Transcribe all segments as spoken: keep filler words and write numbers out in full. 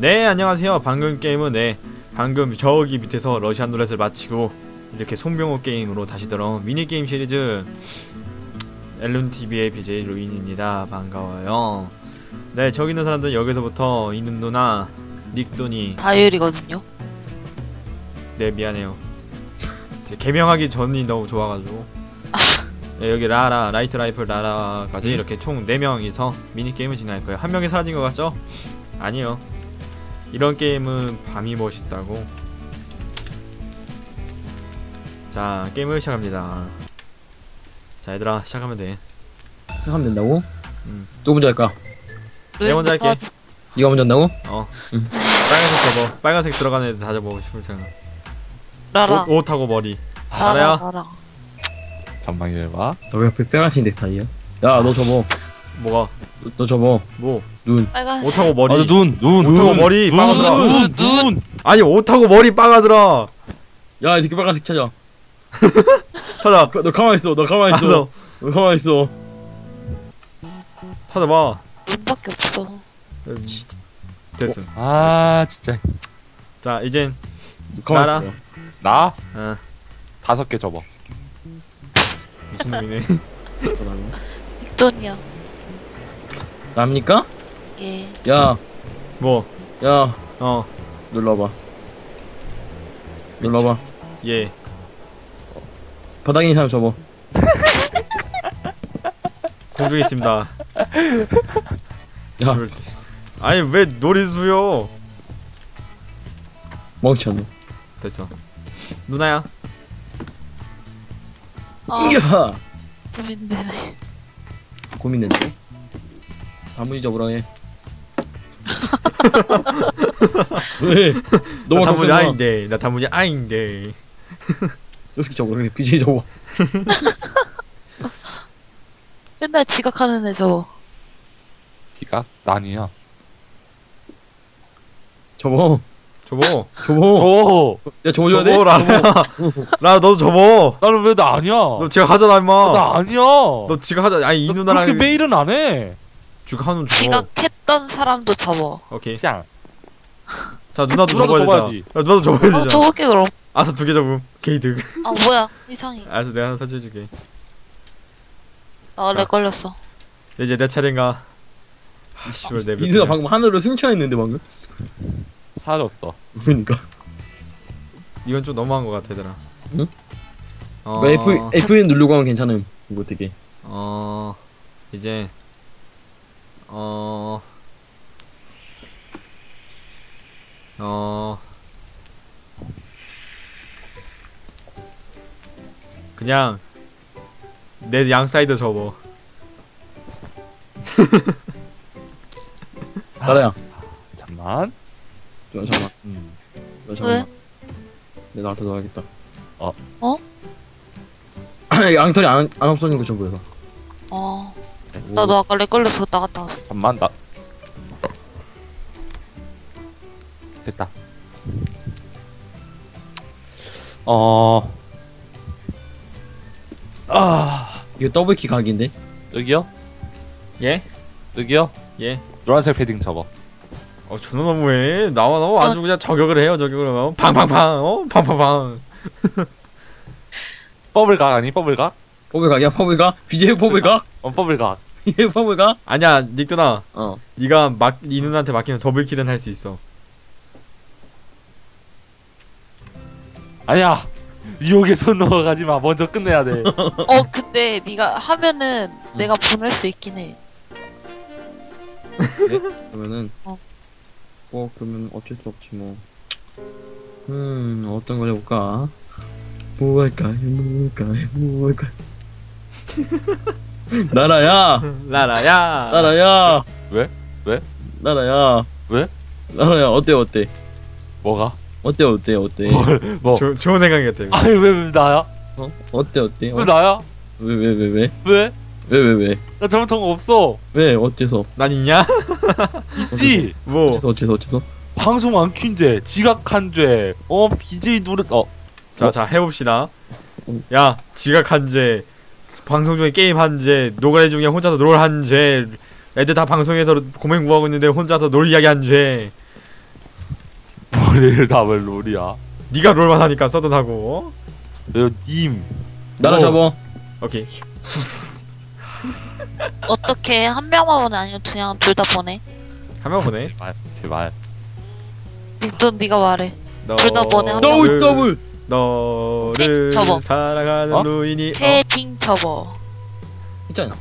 네, 안녕하세요. 방금 게임은 네 방금 저기 밑에서 러시안 룰렛을 마치고 이렇게 송병호 게임으로 다시 돌아온 미니게임 시리즈 엘룬티비의 비제이 루인입니다. 반가워요. 네, 저기 있는 사람들은 여기서부터 이눈 누나, 닉돈이 다이얼이거든요. 네, 미안해요. 개명하기 전이 너무 좋아가지고 네, 여기 라라, 라이트 라이플 라라까지 음? 이렇게 총 네 명이서 미니게임을 진행할 거예요. 한 명이 사라진 것 같죠? 아니요. 이런 게임은 밤이 멋있다고. 자, 게임을 시작합니다. 자, 얘들아, 시작하면 돼. 시작하면 된다고? 응. 누가 먼저 할까? 내가 먼저 할게. 네가 먼저 한다고? 어. 응. 빨간색 접어. 빨간색 들어가는 애들 다 접어보고 싶을 텐데. 라라. 옷, 옷하고 머리. 라라. 라라야? 라라. 잠만 기다려봐. 너 왜 옆에 빨간색 넥타이야? 야, 너 접어. 뭐가? 너, 너 접어. 뭐? 눈. 빨간. 옷하고 머리. 아, 눈, 눈, 옷하고 눈, 머리 눈, 빠가더라. 눈, 눈. 아니, 옷하고 머리 빠가더라. 야, 이 새끼 빨간색 찾아. 찾아. 가, 너 가만히 있어. 너 가만히 있어. 알았어. 너 가만히 있어. 찾아봐. 눈밖에 없어. 음, 됐음. 아, 진짜. 자, 이젠 너 가만히 나라. 있어. 나 어, 다섯 개 접어. 무슨 놈이네. 빅돈이야. 납니까? 예. 야, 뭐? 야, 어, 눌러봐. 눌러봐. 예. 바닥에 있는 사람 접어. 공중에 있습니다. 야, 아니, 왜 놀이수요? 멍청이. 됐어. 누나야. 아, 이야! 고민되네. 고민된다. 단무지 접으라 해. 왜? 나 너만 단무지 깜짝이야. 아인데. 나 단무지 아인데. 너 새끼 접어. 그래, 비제이 접어. 맨날 지각하는 애 저. 티가 난이야. 접어. 접어. 접어. 저. 야, 접어줘야 돼? 접어, 라라. 라, 너도 접어. 나는 왜 나 아니야? 너 지금 하잖아, 임마. 나 아니야. 너 지금 하자. 아니, 이 너 누나랑 그렇게 메일은 안 해. 지금 하는 접어. 지각했던 사람도 접어. 오케이. 샹. 자, 누나도 누나도 접어야 접어야지. 되잖아. 야, 누나도 접어야 어, 되잖아. 접을게 그럼. 알았어, 두 개 접음. 게이득. 아, 뭐야? 이상해. 알았어, 내가 하나 설치해줄게. 나 렉 걸렸어. 이제 내 차례인가. 아, 씨발, 내 이누나 방금 하늘로 승천했는데 방금? 사라졌어. 그러니까. 이건 좀 너무한 것 같아, 얘들아. 응? 어, F, 에프엔 누르고 하면 괜찮음. 이거 되게. 어, 이제, 어, 어, 그냥, 내 양 사이드 접어. 나라야. 잠만. 저, 잠깐만. 음. 너 잠깐만. 내가 나한테 넣어야겠다. 어. 어? 양털이 안, 안 없어진 거 좀 보여봐. 어. 나도 아까 렉 걸려서 나갔다 왔어. 잠만 나. 됐다. 어. 아. 이거 더블키 각인데? 여기요? 예? 여기요? 예? 노란색 패딩 접어. 어, 존나 너무해. 나와, 너 아주 그냥 저격을 해요, 저격을. 어? 팡팡팡, 어? 팡팡팡. 버블각 아니 버블각? 퍼블각이야 퍼블각? 비제이 퍼블각? 어 버블각. 이게 퍼블각? 아니야, 닉두나. 어. 네가 막, 이 누나한테 맡기면 더블킬은 할 수 있어. 아니야. 유혹에 손 넣어가지 마. 먼저 끝내야 돼. 어, 근데 네가 하면은 내가 보낼 수 있긴 해. 그래? 그러면은 어. 어 그러면 어쩔 수 없지 뭐. 음 어떤 걸 해볼까? 뭐 할까요? 뭐 할까요? 뭐 할까요? 나라야! 라라야. 나라야! 왜? 왜? 나라야! 왜? 나라야 어때 어때? 뭐가? 어때 어때 어때? 뭘? 뭐? 조, 좋은 생각이었다, 이거. 아니 왜, 왜 나야? 어? 어때 어때? 왜 나야? 왜 왜 왜 왜? 왜? 왜 왜 왜? 나 잘못한 거 없어. 왜 어째서? 난 있냐? 있지. 뭐. 어째서 어째서 어째서? 방송 안 킨 죄, 지각한 죄, 어 비제이 노래, 어. 자, 어? 자, 해봅시다. 음. 야, 지각한 죄, 방송 중에 게임한 죄, 노가리 중에 혼자서 롤한 죄, 애들 다 방송에서 고맹 구하고 있는데 혼자서 놀 이야기한 죄, 머리를 담을 롤이야. 네가 롤만 하니까 서든하고. 너 님. 나라 오. 잡어. 오케이. 어떻게 한 명만 보내 아니면 그냥 둘 다 보내? 한 명 보내. 제발 제발. 닉돈 네가 말해. 너. 둘다 보내, 한 더블 더블. 너를 접어. 사랑하는 어? 루인이. 어? 태핑 접어. 있잖아.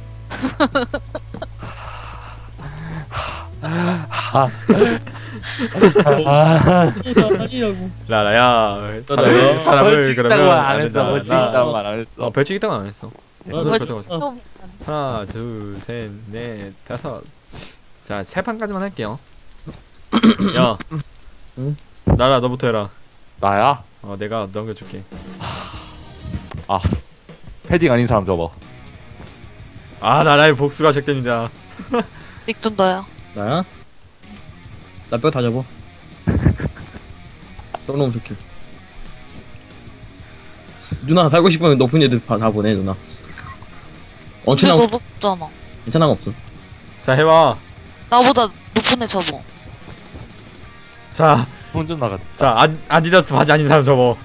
아니라고. 라라야. 라라야. 사람을, 사람을 벌칙 그러면 있다고 안 안 했어. 된다. 벌칙 나- 있다고 말 안 했어. 어 벌칙 있다고 안 했어. 네, 어, 오늘 벌칙- 벌칙 없어. 또 하나, 둘, 셋, 넷, 다섯. 자, 세 판까지만 할게요. 야, 응? 나라 너부터 해라. 나야? 어, 내가 넘겨줄게. 패딩 아닌 사람 접어. 아, 나라의 복수가 시작됩니다. 닉돈 너야. 나야? 나 뼈 다 잡어. 썩놈 좋게. 누나 살고 싶으면 높은 애들 다, 다 보내 누나. 근데 엄청난 너 높잖아. 괜찮은 거 없어. 자, 해봐. 나보다 높은 애 접어. 자, 혼전 나갔. 자, 아, 아디다스 바지 아닌 사람 접어.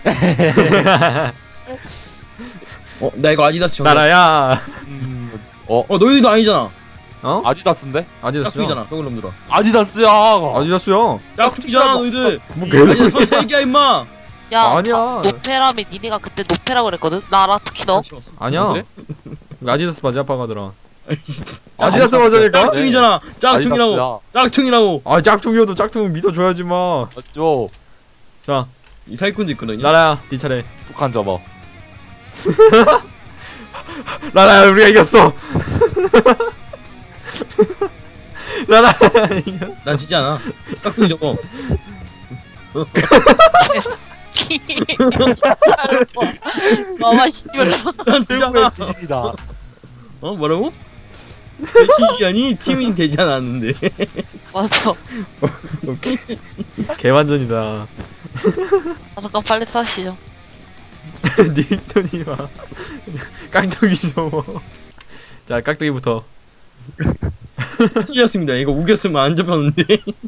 어, 나 이거 아디다스 정말. 나라야. 음. 어 어, 너희들도 아니잖아. 어? 아디다스인데? 아디다스요. 짝퉁이잖아. 썩을 놈들아. 아디다스야. 아디다스요. 짝퉁이잖아 너희들. 뭐 아디다스 서 얘기야 임마. 야, 아니야. 다 노페라미 니네가 그때 노페라고 그랬거든? 나라 특히 너? 아니야. 뭔데? 아디다스 바지 아빠가더라. 아디다스 바지니까? 짝퉁이잖아. 짝퉁이라고. 아디다스야. 짝퉁이라고. 아, 짝퉁이어도 짝퉁 믿어줘야지 마. 맞죠? 자, 이 사기꾼도 있거든요. 나라야, 네 차례. 북한 접어. 나라야, 우리가 이겼어. 나라야, 이겼어. 난 지지 않아. 짝퉁이 저거. 마마 씨발. 난 지지 않아. 비신이다. 어 뭐라고? 대신이 아니 팀이 되지 않았는데. 맞아. 개완전이다. 아, 잠깐 빨리 사시죠. 닉톤이 와. 깍두기 좀. 자, 깍두기부터. 찔렸습니다. 이거 우겼으면 안 잡혔는데.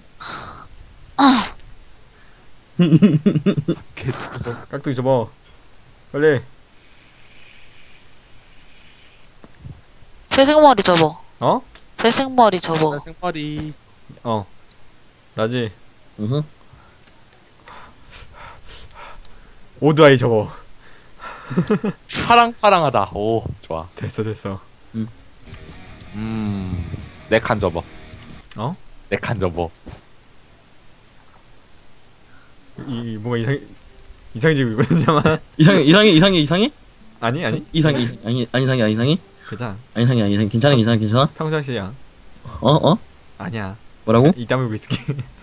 깍두기 접어. 빨리. 회색머리 접어. 어? 회색머리 접어. 생파리. 어. 나지. 으흠. 오드아이 접어. 파랑파랑하다. 오 좋아. 됐어, 됐어. 음. 네 칸 접어. 어? 네 칸 접어. 이 뭔가 이상 이상해지고 있거든요. 이상해 이상해 이상해 이상해? 아니, 아니. 이상해 이상해 아니 아니 이상해 아니 이상해? 괜찮아. 아니 이상해 아니 이상해 괜찮아 괜찮아 괜찮아? 평상시야. 어 어? 아니야. 뭐라고? 이 다물고 있을게.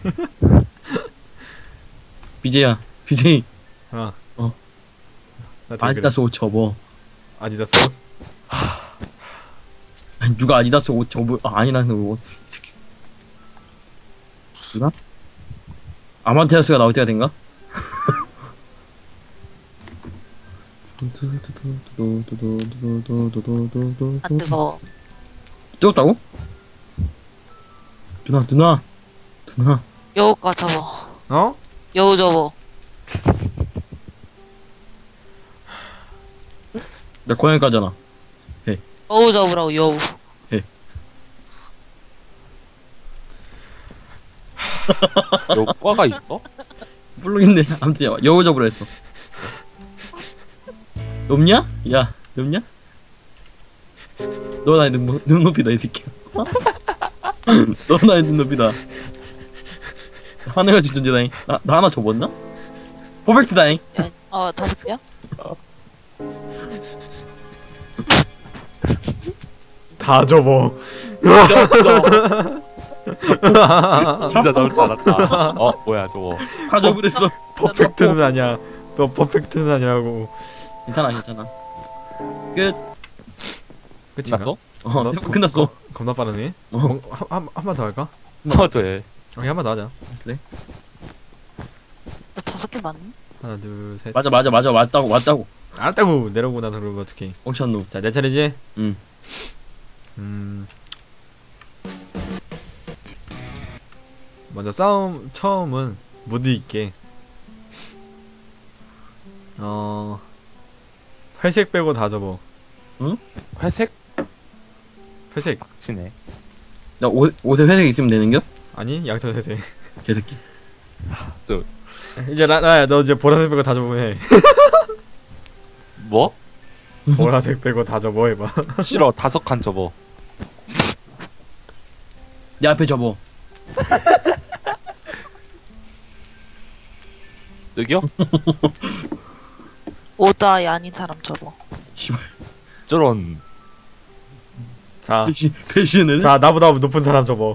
비제야 비제이 어. 어. 나 되게 아디다스 옷 접어. 그래. 아디다스. 아니 누가 아디다스 옷 접어? 아 아니라는 옷. 이 새끼. 누가? 아마테라스가 나올 때가 된가? 안 뜨거. 뜨겁다고? 누나 누나 누나 여우가 접어. 어? 여우 접어. 나 고양이 가잖아. 여우 접으라고, 여우. 여과가 있어? 모르겠네. 아무튼 여우 접으라 했어. 높냐? 야 높냐? 너 나의 눈, 눈높이다 이 새끼야. 너 나의 눈높이다. 하늘가 진존재다잉. 나, 나 하나 접었나? 퍼펙트다잉. 야, 어, 다섯 개야? 다 접어. 진짜 나올 줄 알았다. 어 뭐야 저거. 다 접으랬어. 퍼펙트는 아니야. 너 퍼펙트는 아니라고. 괜찮아 괜찮아. 끝. 끝인가? 끝났어? 어 너- 세 번 끝났어. 겁나 빠르네. 어. 한한 번 더 할까? 어 돼. 오케이, 한 번 더 하자. 너 다섯 개 맞니? 하나, 둘, 셋. 맞아 맞아 맞아 왔다고 왔다고. 알았다고 내려오고 나서 그러면 어떡해. 엉찬 놈. 자, 내 차례지? 응. 음. 먼저 싸움 처음은 무드 있게. 어 회색 빼고 다 접어. 회색 회색 빡치네. 나 옷, 옷에 회색 있으면 되는겨? 아니 양털 회색. 개새끼. 저 이제 라라야 너 이제 보라색 빼고 다 접으면 해. 뭐? 보라색 빼고 다 접어 해봐. 싫어. 다섯 칸 접어. 내 앞에 접어. 여기요? 오다이 아닌 사람 접어. 씨발. 저런. 자, 배신, 배신을? 자 나보다 높은 사람 접어.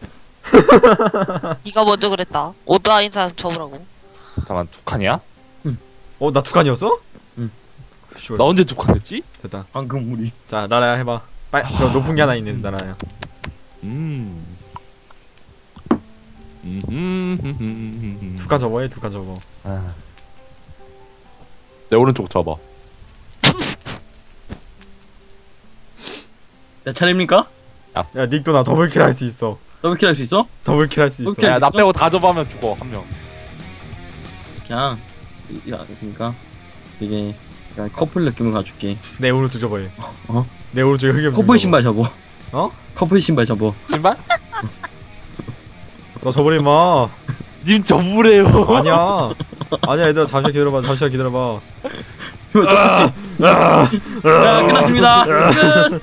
네가 먼저 그랬다. 오다이인 사람 접으라고. 잠깐 두 칸이야? 어 나 두 칸이었어? 응. 슈얼. 나 언제 두 칸 했지? 됐다. 방금 우리. 자 라라야 해봐. 빨리 저 높은 게 하나 있는 라라야. 음. 음. 두 칸 접어 해. 두 칸 접어. 아. 내 오른쪽 접어. 내 차례입니까? 야스. 야 닉도 나 더블킬 할 수 있어. 더블킬 할 수 있어? 더블킬 할 수 있어. 오케이. 야, 나 있어? 빼고 다 접으면 죽어 한 명. 그냥, 야, 그러니까, 되게, 그냥 커플 느낌을 가줄게. 내 오른쪽 접어 해. 어? 내 오른쪽에 흑염. 커플 신발 접어. 어? 커플 신발 접어. 신발? 너 접으리 마. 님 접으래요. 아니야. 아니야 얘들아 잠시만 기다려봐. 잠시만 기다려봐. 자, 끝났습니다. 끝!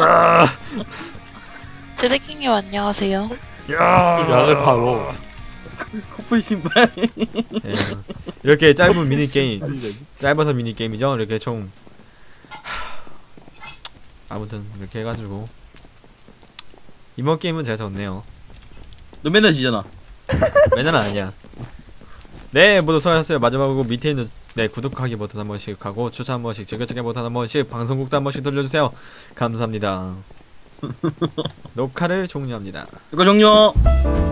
세대킹님 안녕하세요. 약을 바로. 커플 신발. 예. 이렇게 짧은 미니 게임. 짧아서 미니 게임이죠. 이렇게 총 하... 아무튼 이렇게 해가지고 이번 게임은 제가 졌네요. 너 맨날 지잖아. 맨날 아니야. 네 모두 수고하셨어요. 마지막으로 밑에 있는 네 구독하기 버튼 한 번씩 하고 추천 한 번씩 즐겨찾기 버튼 한 번씩 방송국도 한 번씩 돌려주세요. 감사합니다. 녹화를 종료합니다. 이거 종료.